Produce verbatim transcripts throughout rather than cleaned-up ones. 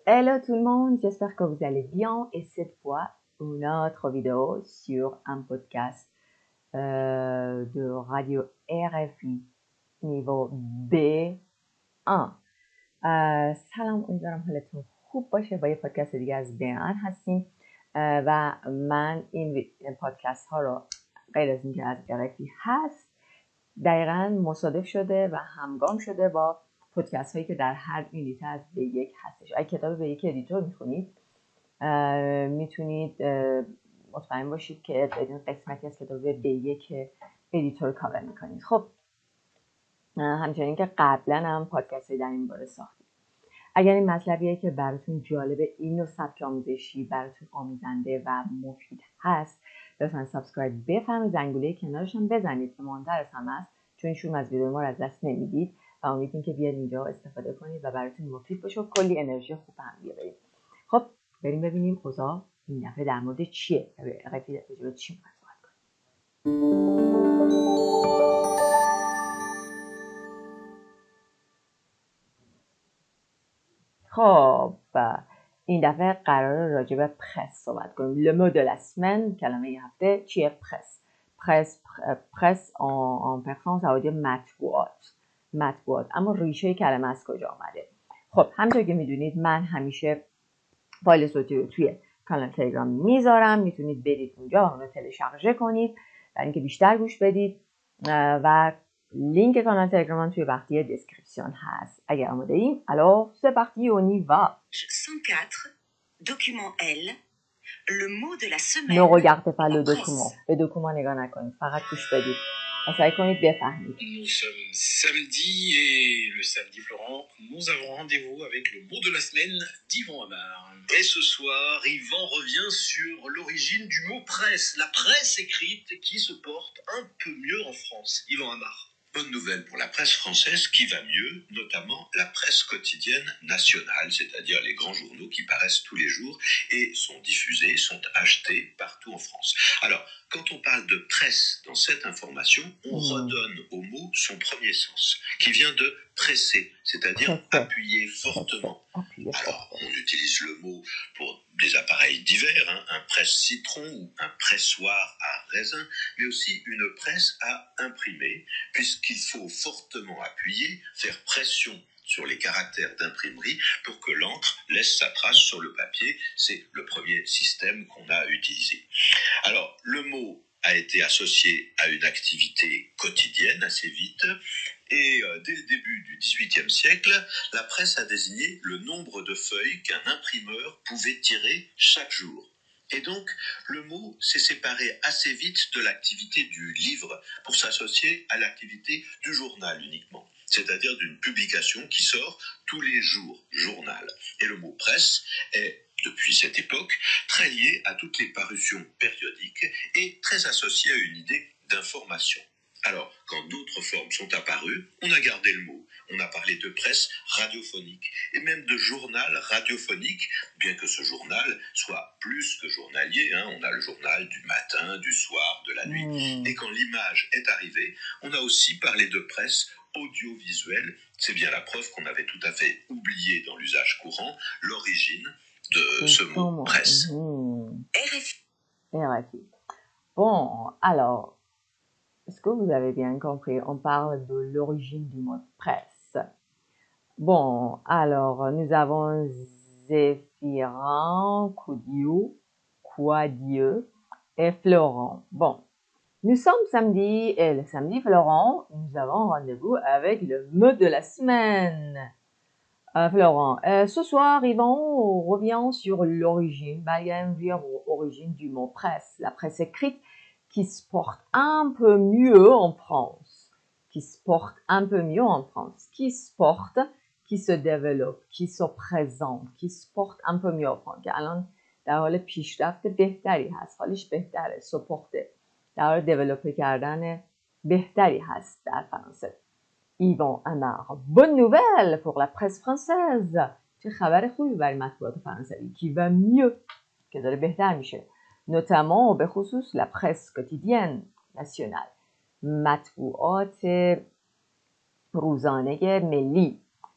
Hello tout le monde, j'espère que vous allez bien et cette fois une autre vidéo sur un podcast euh, de radio R F I niveau B one. سلام، امیدوارم حالتون خوب باشه. با یه پادکست دیگه از بی ان هستیم و من این پادکست ها رو غیر از اینکه از ار اف ای هست دقیقا مصادف شده و همگام شده با پادکست هایی که در هر یونیت از بی یک هستش. اگه کتاب بی یک ادیتور میخونید میتونید مطمئن باشید که بدون قسمتی از کتاب بی یک ادیتور کاور میکنید. خب همچنین که قبلا هم پادکست در این باره ساختیم. اگر این مطلبیه که براتون جالبه، این نوع سبک آموزشی براتون آموزنده و مفید هست، لطفا سابسکرایب بفرمایید، زنگوله کنارش هم بزنید که مهمتر از همه است، چون شما از ویدیو ما رو از دست نمیدید و امیدواریم که بیاد اینجا استفاده کنید و براتون مفید باشه و کلی انرژی خوب هم بیارید. خب بریم ببینیم اوضاع این دفعه در مورد چیه، رفیق در چی می‌خوایم صحبت کنیم. خب این دفعه قراره راجع به پرس صحبت کنیم. Le mot de la semaine، کلمه این هفته چیه؟ پرس. پرس پرس en persan ça veut dire مطبوعات. مطبوعات. اما ریشه کلمه از کجا آمده؟ خب همونطور که میدونید من همیشه فایل صوتی رو توی کانال تلگرام میذارم، میتونید برید اونجا و اون رو تلشارژه کنید برای اینکه بیشتر گوش بدید و لینک کانال تلگرام توی بخشی دسکریپشن هست. اگر آماده ایم alors c'est parti, on y va. cent quatre, document L, le mot de la semaine. Ne regardez pas le document. به دکومان نگاه نکنید، فقط گوش بدید و سعی کنید بفهمید. Nous sommes samedi et le samedi Florent, nous avons rendez-vous avec le mot de la semaine d'Yvan Amar. Et ce soir, Yvan revient sur l'origine du mot presse, la presse écrite qui se porte un peu mieux en France. Yvan Amar. Bonne nouvelle pour la presse française qui va mieux, notamment la presse quotidienne nationale, c'est-à-dire les grands journaux qui paraissent tous les jours et sont diffusés, sont achetés partout en France. Alors, quand on parle de presse dans cette information, on mmh. redonne au mot son premier sens, qui vient de presser, c'est-à-dire presser. Appuyer fortement. Appuyer. Alors, on utilise le mot pour des appareils divers, hein, un presse-citron ou un pressoir à raisin, mais aussi une presse à imprimer, puisqu'il faut fortement appuyer, faire pression sur les caractères d'imprimerie pour que l'encre laisse sa trace sur le papier. C'est le premier système qu'on a utilisé. Alors, le mot a été associé à une activité quotidienne assez vite et euh, dès le début du dix-huitième siècle, la presse a désigné le nombre de feuilles qu'un imprimeur pouvait tirer chaque jour. Et donc, le mot s'est séparé assez vite de l'activité du livre pour s'associer à l'activité du journal uniquement, c'est-à-dire d'une publication qui sort tous les jours, journal. Et le mot presse est, depuis cette époque, très lié à toutes les parutions périodiques et très associé à une idée d'information. Alors, quand d'autres formes sont apparues, on a gardé le mot. On a parlé de presse radiophonique et même de journal radiophonique, bien que ce journal soit plus que journalier. Hein. On a le journal du matin, du soir, de la nuit. Mmh. Et quand l'image est arrivée, on a aussi parlé de presse audiovisuelle. C'est bien la preuve qu'on avait tout à fait oublié dans l'usage courant l'origine de mmh. ce mot presse. Mmh. R F I. R F I. Bon, alors... Est-ce que vous avez bien compris? On parle de l'origine du mot presse. Bon, alors, nous avons Zéphirin, Coudiou, Quadieu et Florent. Bon, nous sommes samedi et le samedi Florent, nous avons rendez-vous avec le mot de la semaine. Euh, Florent, euh, ce soir, Yvan revient sur l'origine, bah, il y a une origine du mot presse, la presse écrite, qui se porte un peu mieux en France, qui se porte un peu mieux en France, qui se porte, qui se développe, qui se présente, qui se porte un peu mieux en France. که الان در حال پیشرفت بهتری هست، حالش بهتره، سپورته، در حال دیولپ کردن بهتری هست در فرانسه. Yvan Amar, bonne nouvelle pour la presse française. چه خبر خوبی برای مطبوعات فرانسوی qui va mieux، که داره بهتر میشه. notamment به خصوص la presse quotidienne nationale، مطبوعات روزانه ملی.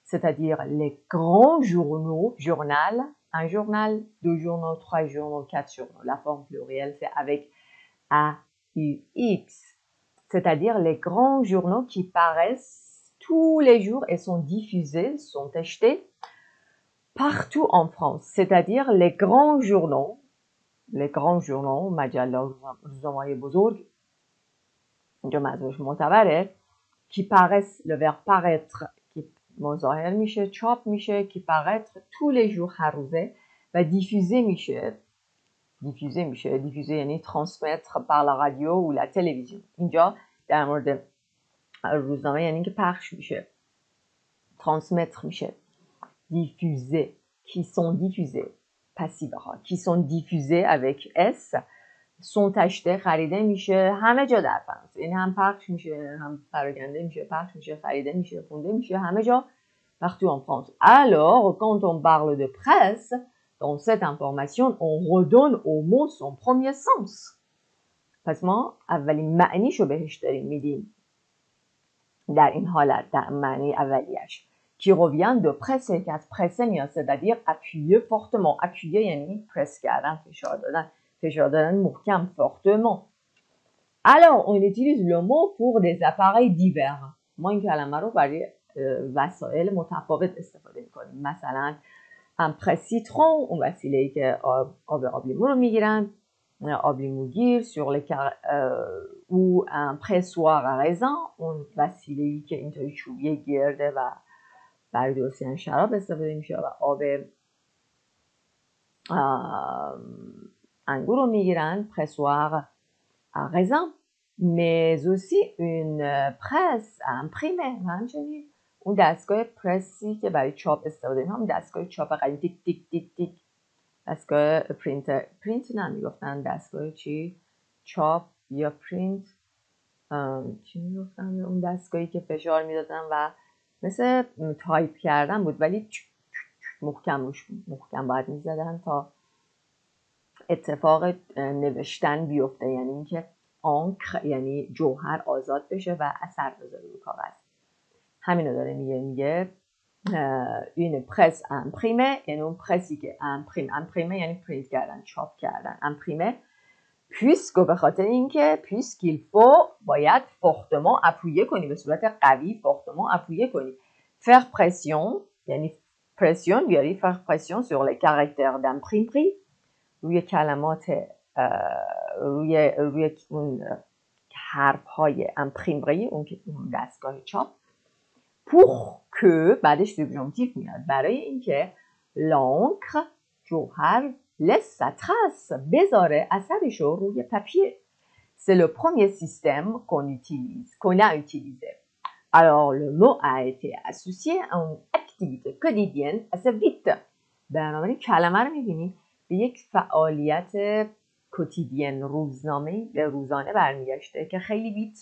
c'est-à-dire les grands journaux, journal, un journal, deux journaux, trois journaux, quatre journaux. La forme plurielle, c'est avec A U X, c'est-à-dire les grands journaux qui paraissent tous les jours et sont diffusés, sont achetés partout en France, c'est-à-dire les grands journaux, les grands journaux، مجله روزنامه‌های بزرگ، اینجا منظورش معتبره، qui paraissent، le verbe paraître qui مظاهر میشه، چاپ میشه، qui paraître tous les jours هر روزه و diffuser میشه، diffuser میشه، diffuser یعنی transmettre par la radio ou la télévision. اینجا در مورد روزنامه یعنی که پخش میشه، transmettre میشه، diffuser، qui sont diffusés، passivera، qui sont diffusés avec S، sont achetés، خریده میشه، همه جا در فرانسه، یعنی هم پخش میشه، هم پراکنده میشه، پخش میشه، خریده میشه، خونده میشه، همه جا، partout en France. Alors, quand on parle de presse, dans cette information, on redonne au mot son premier sens. پس ما اولین معنیشو بهش داریم میدیم در این حالت، در معنی اولیش. qui revient de presser، که از presser میاد، c'est-à-dire appuyer fortement. appuyer یعنی press کردن، فشار دادن، فشار دادن محکم، fortement. Alors, on utilise le mot pour des appareils divers. ما این کلمه رو برای وسایل متفاوت استفاده میکنیم. مثلا un presse citron، اون وسیله‌ای که آب آب آبلیمو رو میگیرن، آبلیموگیر، sur les euh, ou un pressoir à raisin، اون وسیله‌ای که اینطوری چوبیه گرده و برای درستیدن شراب استفاده میشه و آب انگور رو میگیرن، pressoir à raisin. mais aussi une presse à imprimer، همچنین اون دستگاه پرسی که برای چاپ استفاده می‌کنن، دستگاه چاپ قدیم، تیک تیک تیک تیک، دستگاه پرینتر، پرینت نمیگفتن، دستگاه چی؟ چاپ یا پرینت، چی میگفتن؟ اون دستگاهی که فشار میدادن و مثل تایپ کردن بود ولی محکم روش محکم باید میزدن تا اتفاق نوشتن بیفته، یعنی اینکه آنکر یعنی جوهر آزاد بشه و اثر بذاره رو کاغذ. همینو داره میگه، میگه une presse à imprimer، یعنی اون پرسی که imprime، imprimer یعنی پرینت کردن، چاپ کردن، imprimer، puisque به خاطر اینکه puisqu'il faut باید fortement appuyer کنی، به صورت قوی fortement appuyer کنی. faire pression یعنی pression بیاری، faire pression sur les caractères d'imprimerie، روی کلمات روی روی اون حرف های imprimerie، اون که اون دستگاه چاپ، pour que بعدش سوبژانتیو میاد، برای اینکه l'encre جوهر laisse sa trace بذاره اثرشو روی پاپیه. c'est le premier système qu'on utilise qu'on a utilisé. alors le mot a été associé à une activité quotidienne assez vite. بنابراین کلمه رو میبینید به یک فعالیت کوتیدین، روزنامه به روزانه برمیگشته که خیلی ویت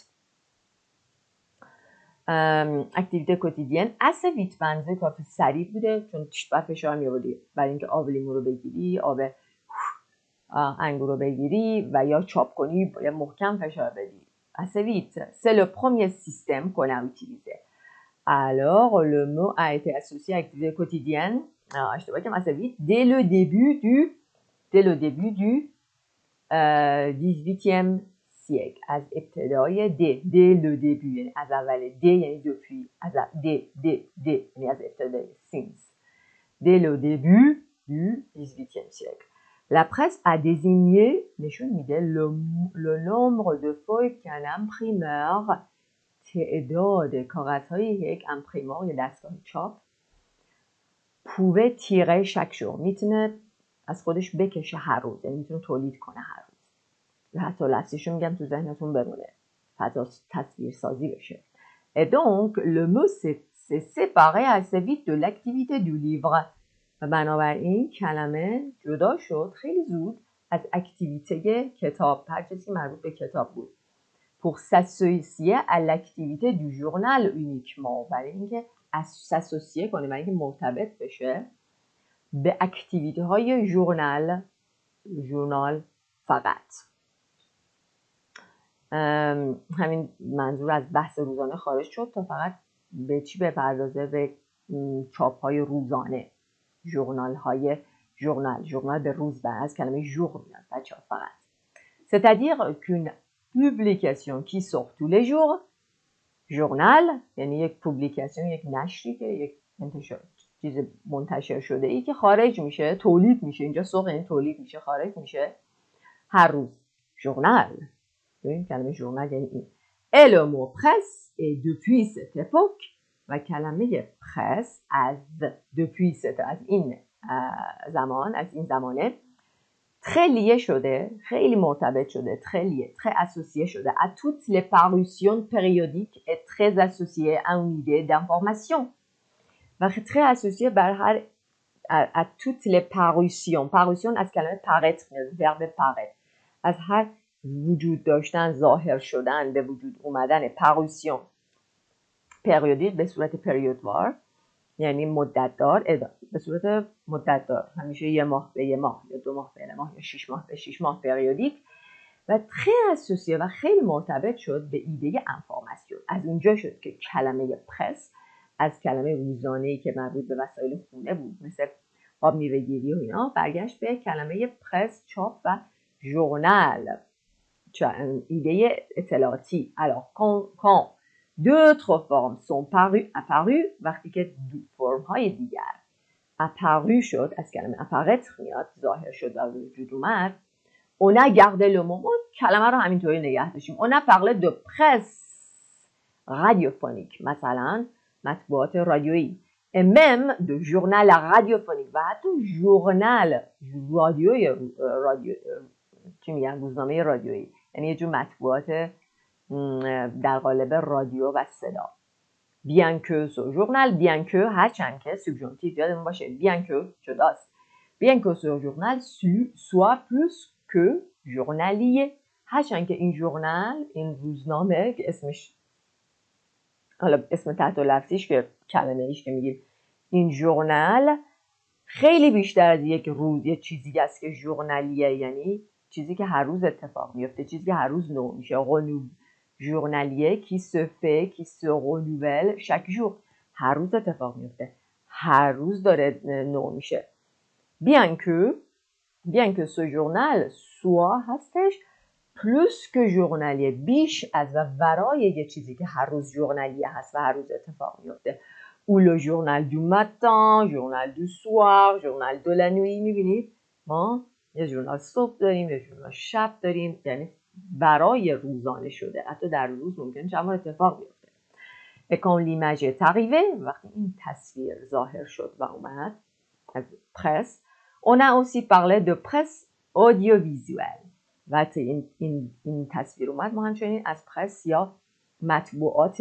اکتیویته کوتیدین assez vite، منظور کافی سریع بوده چون باید فشار می‌آوردی برای اینکه آب لیمو رو بگیری، آب انگور رو بگیری و یا چاپ کنی یا محکم فشار بدی. assez vite. c'est le premier système qu'on a utilisé. alors le mot a été associé à l'activité quotidienne اشتباه کردم assez vite dès le début du dès le début du euh, dix-huitième siècle. از ابتدای د dès le début یعنی از اول د یعنی depuis از د د د یعنی از ابتدای since. dès le début du dix-huitième siècle. La presse a désigné نشون میده le, le nombre de feuilles qu'un imprimeur، تعداد کاغذهایی که یک امپریمور یا دستگاه چاپ pouvait tirer chaque jour، میتونه از خودش بکشه هر روز، یعنی میتونه تولید کنه هر روز. حتی لحظه‌شو میگم تو ذهنتون بمونه، حتی تصویر سازی بشه. et donc le mot s'est séparé assez vite de l'activité du livre. و بنابراین کلمه جدا شد خیلی زود از اکتیویته کتاب، هر چیزی مربوط به کتاب بود. pour s'associer à l'activité du journal uniquement، برای اینکه s'associer کنه، برای اینکه مرتبط بشه به اکتیویته های ژورنال، ژورنال فقط. همین منظور از بحث روزانه خارج شد تا فقط به چی بپردازه، به چاپ های روزانه، ژورنال های ژورنال ژورنال به روز بر از کلمه ژور میاد بچه‌ها فقط. C'est-à-dire qu'une publication qui sort tous les jours، ژورنال یعنی یک پوبلیکاسیون، یک نشری که یک انتشار چیز منتشر شده ای که خارج میشه، تولید میشه، اینجا سوق یعنی تولید میشه، خارج میشه هر روز. ژورنال، ببین کلمه ژورنال یعنی این. Et le mot presse est depuis cette époque، و کلمه پرس از depuis cette از این زمان، از این زمانه très lié شده، خیلی مرتبط شده، très lié، très associé شده à toutes les parutions périodiques et très associé à une idée d'information. و très associé بر هر à, à toutes les parutions. parution از کلمه paraître میاد، verbe paraître، از هر وجود داشتن، ظاهر شدن، به وجود اومدن. parution پریودیک به صورت پریودوار یعنی مدت دار، به صورت مدت دار، همیشه یه ماه به یه ماه یا دو ماه به یه ماه یا شش ماه به شش ماه پریودیک. و très associé و خیلی مرتبط شد به ایده انفورماسیون. از اونجا شد که کلمه پرس از کلمه روزانه‌ای که مربوط به وسایل خونه بود مثل آب میوه‌گیری و اینا برگشت به کلمه پرس، چاپ و ژورنال، ایده اطلاعاتی. alors quand, quand d'autres formes sont parues apparues، وقتی که فرم های دیگر apparu شد، از کلمه apparaître میاد، ظاهر شد و وجود اومد. on a gardé le mot، کلمه رو همینطوری نگه داشتیم. on a parlé de presse radiophonique، مثلا مطبوعات رادیویی، et même de journal radiophonique، و حتی ژورنال رادیویی، رادیو چی میگن، روزنامه رادیویی، یعنی یه جور مطبوعات در قالب رادیو و صدا. bien que ce journal، bien que هرچند که سوبژانتیو یادمون باشه، bien que جداست، bien que ce journal soit plus que journalier، هرچند که این ژورنال، این روزنامه که اسمش حالا اسم تحت لفظیش که کلمه ایش که میگیم این ژورنال خیلی بیشتر از یک روز یه چیزی است که ژورنالیه، یعنی چیزی که هر روز اتفاق میفته، چیزی که هر روز نو میشه. رنو journalier qui se fait qui se renouvelle chaque jour، هر روز اتفاق میفته، هر روز داره نو میشه. bien que bien que ce journal soit هستش plus que journalier، بیش از و ورای یه چیزی که هر روز ژورنالیه هست و هر روز اتفاق میفته. ou le journal du matin، journal du soir، journal de la nuit. میبینید ما یه ژورنال صبح داریم، یه ژورنال شب داریم، یعنی برای روزانه شده، حتی در روز ممکنه چند بار اتفاق بیفته. et quand l'image est arrivée، وقتی این تصویر ظاهر شد و اومد از پرس، on a aussi parlé de presse audiovisuelle، وقتی این, این, این تصویر اومد ما همچنین از پرس یا مطبوعات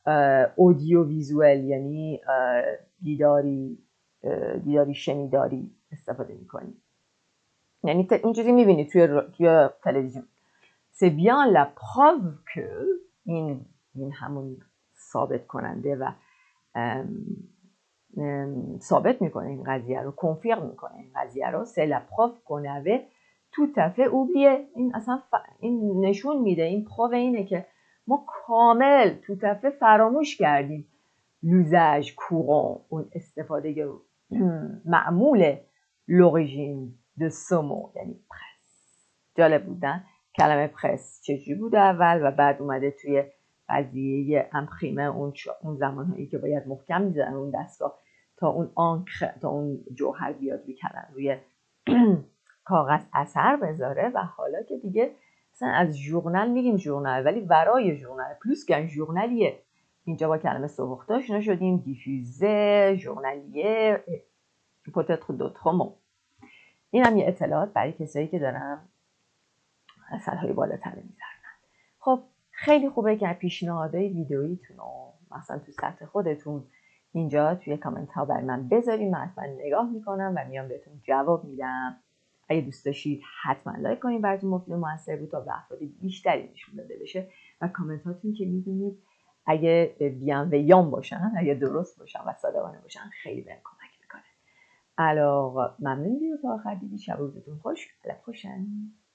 اودیوویزوال یعنی دیداری دیداری شنیداری استفاده میکنیم. یعنی این چیزی میبینید توی, توی تلویزیون. c'est bien la preuve que این, این همون ثابت کننده و ام ام ثابت میکنه این قضیه رو، کنفرم میکنه این قضیه رو. c'est la preuve qu'on avait tout à fait oublié، این اصلا ف... این نشون میده، این پروو اینه که ما کامل tout à fait فراموش کردیم l'usage courant، اون استفاده معمول l'origine de ce mot یعنی پرس. جالب بودن کلمه پرس چجوری بوده اول و بعد اومده توی قضیه امپریمه، اون اون زمانهایی که باید محکم می‌زدن اون دستگاه تا اون آنکر، تا اون جوهر بیاد روی کلمه، روی کاغذ اثر بذاره. و حالا که دیگه مثلا از ژورنال میگیم ژورنال، ولی ورای ژورنال پلوس که ژورنالیه، اینجا با کلمه سوخته آشنا شدیم، دیفوزه، ژورنالیه، peut-être d'autres mots. این هم یه اطلاعات برای کسایی که دارن سطح‌های بالاتر می‌ذارن. خب خیلی خوبه که پیشنهادهای ویدئوییتون رو مثلا تو سطح خودتون اینجا توی کامنت ها برای من بذارید، من حتما نگاه میکنم و میام بهتون جواب میدم. اگه دوست داشتید حتما لایک کنید، براتون مفید و موثر بود تا به افراد بیشتری نشون داده بشه. و کامنت هاتون که میدونید اگه بیانویان باشن، اگه درست باشن و صادقانه باشن، خیلی بهم کمک میکنه. alors ممنون دیدید تا آخر دیدید. شب و روزتون خوش. à la prochaine.